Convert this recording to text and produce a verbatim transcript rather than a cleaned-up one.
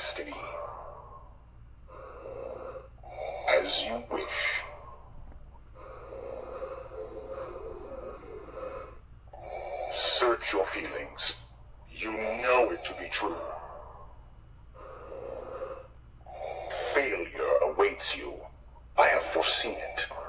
destiny. As you wish. Search your feelings. You know it to be true. Failure awaits you. I have foreseen it.